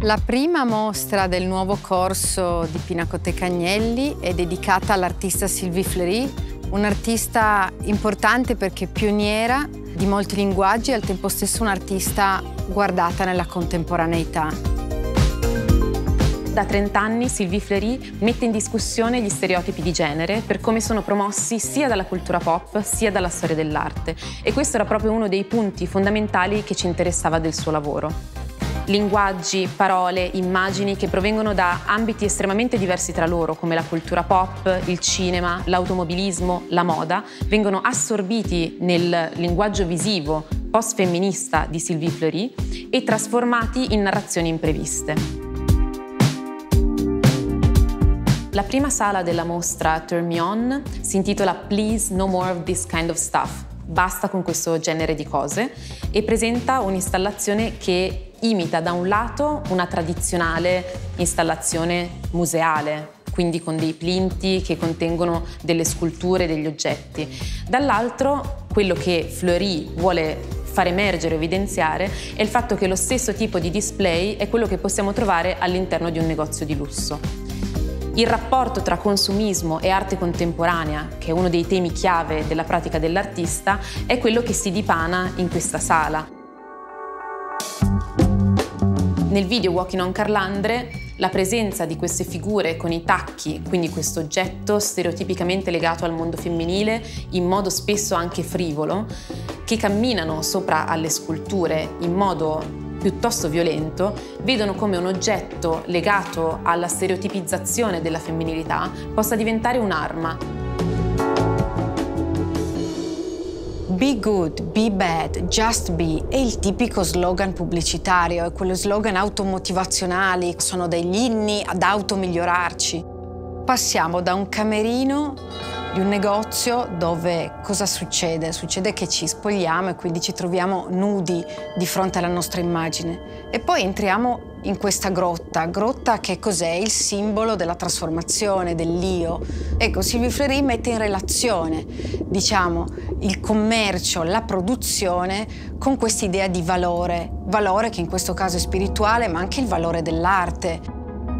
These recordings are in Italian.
La prima mostra del nuovo corso di Pinacoteca Agnelli è dedicata all'artista Sylvie Fleury, un'artista importante perché pioniera di molti linguaggi e al tempo stesso un'artista guardata nella contemporaneità. Da 30 anni Sylvie Fleury mette in discussione gli stereotipi di genere per come sono promossi sia dalla cultura pop sia dalla storia dell'arte, e questo era proprio uno dei punti fondamentali che ci interessava del suo lavoro. Linguaggi, parole, immagini che provengono da ambiti estremamente diversi tra loro, come la cultura pop, il cinema, l'automobilismo, la moda, vengono assorbiti nel linguaggio visivo post-femminista di Sylvie Fleury e trasformati in narrazioni impreviste. La prima sala della mostra Turn Me On si intitola Please No More of This Kind of Stuff, basta con questo genere di cose, e presenta un'installazione che imita da un lato una tradizionale installazione museale, quindi con dei plinti che contengono delle sculture, degli oggetti. Dall'altro, quello che Fleury vuole far emergere, evidenziare, è il fatto che lo stesso tipo di display è quello che possiamo trovare all'interno di un negozio di lusso. Il rapporto tra consumismo e arte contemporanea, che è uno dei temi chiave della pratica dell'artista, è quello che si dipana in questa sala. Nel video Walking on Carlandre, la presenza di queste figure con i tacchi, quindi questo oggetto stereotipicamente legato al mondo femminile, in modo spesso anche frivolo, che camminano sopra alle sculture in modo piuttosto violento, vedono come un oggetto legato alla stereotipizzazione della femminilità possa diventare un'arma. Be good, be bad, just be è il tipico slogan pubblicitario, è quello slogan automotivazionali, sono degli inni ad automigliorarci. Passiamo da un camerino di un negozio dove cosa succede? Succede che ci spogliamo e quindi ci troviamo nudi di fronte alla nostra immagine. E poi entriamo in questa grotta che cos'è? Il simbolo della trasformazione, dell'io. Ecco, Sylvie Fleury mette in relazione, diciamo, il commercio, la produzione con quest'idea di valore che in questo caso è spirituale, ma anche il valore dell'arte.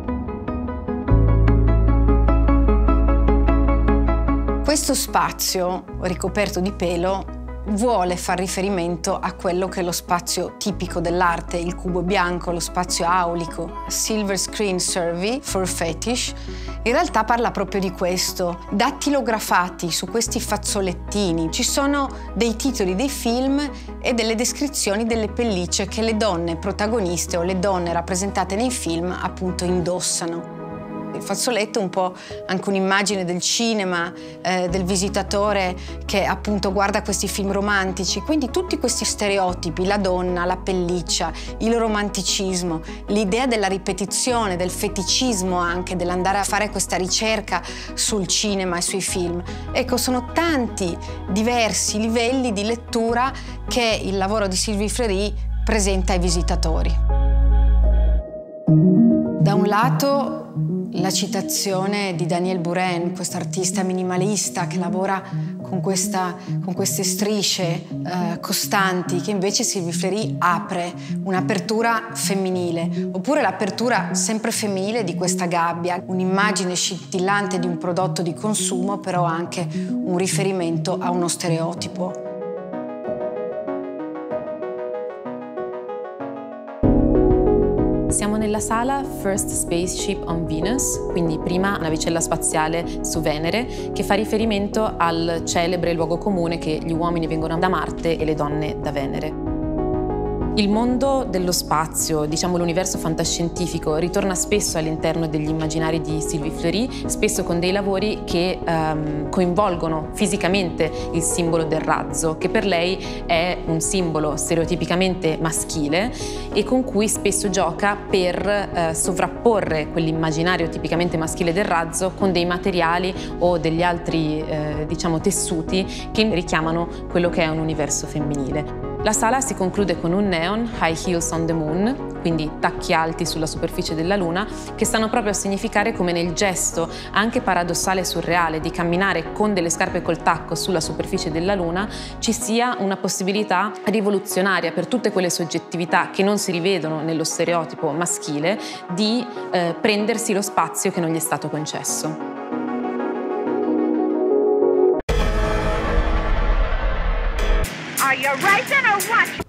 Questo spazio ricoperto di pelo vuole far riferimento a quello che è lo spazio tipico dell'arte, il cubo bianco, lo spazio aulico. Silver Screen Survey for Fetish in realtà parla proprio di questo. Dattilografati su questi fazzolettini ci sono dei titoli dei film e delle descrizioni delle pellicce che le donne protagoniste o le donne rappresentate nei film appunto indossano. Il fazzoletto è un po' anche un'immagine del cinema, del visitatore che appunto guarda questi film romantici, quindi tutti questi stereotipi, la donna, la pelliccia, il romanticismo, l'idea della ripetizione, del feticismo anche, dell'andare a fare questa ricerca sul cinema e sui film. Ecco, sono tanti diversi livelli di lettura che il lavoro di Sylvie Fleury presenta ai visitatori. Da un lato la citazione di Daniel Buren, questo artista minimalista che lavora con queste strisce costanti, che invece Sylvie Fleury apre un'apertura femminile, oppure l'apertura sempre femminile di questa gabbia, un'immagine scintillante di un prodotto di consumo, però anche un riferimento a uno stereotipo. Siamo nella sala First Spaceship on Venus, quindi prima navicella spaziale su Venere, che fa riferimento al celebre luogo comune che gli uomini vengono da Marte e le donne da Venere. Il mondo dello spazio, diciamo l'universo fantascientifico, ritorna spesso all'interno degli immaginari di Sylvie Fleury, spesso con dei lavori che coinvolgono fisicamente il simbolo del razzo, che per lei è un simbolo stereotipicamente maschile e con cui spesso gioca per sovrapporre quell'immaginario tipicamente maschile del razzo con dei materiali o degli altri diciamo tessuti che richiamano quello che è un universo femminile. La sala si conclude con un neon, High Heels on the Moon, quindi tacchi alti sulla superficie della Luna, che stanno proprio a significare come nel gesto anche paradossale e surreale di camminare con delle scarpe col tacco sulla superficie della Luna ci sia una possibilità rivoluzionaria per tutte quelle soggettività che non si rivedono nello stereotipo maschile di prendersi lo spazio che non gli è stato concesso. Are you racing or what?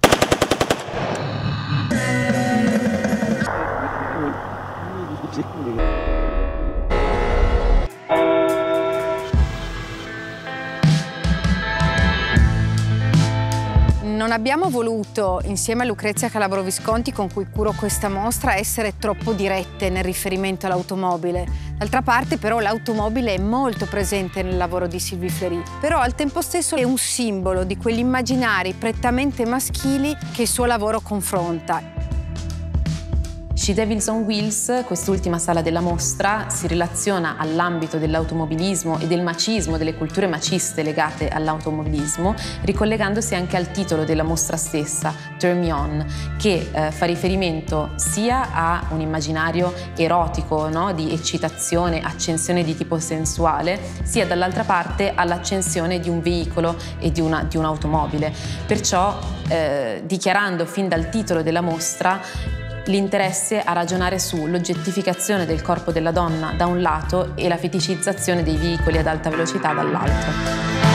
Non abbiamo voluto, insieme a Lucrezia Calabro Visconti, con cui curo questa mostra, essere troppo dirette nel riferimento all'automobile. D'altra parte, però, l'automobile è molto presente nel lavoro di Sylvie Fleury, però al tempo stesso è un simbolo di quegli immaginari prettamente maschili che il suo lavoro confronta. She Devils on Wheels, quest'ultima sala della mostra, si relaziona all'ambito dell'automobilismo e del macismo, delle culture maciste legate all'automobilismo, ricollegandosi anche al titolo della mostra stessa, Turn Me On, che fa riferimento sia a un immaginario erotico, no? Di eccitazione, accensione di tipo sensuale, sia dall'altra parte all'accensione di un veicolo e di un'automobile. Perciò, dichiarando fin dal titolo della mostra l'interesse a ragionare sull'oggettificazione del corpo della donna da un lato e la feticizzazione dei veicoli ad alta velocità dall'altro.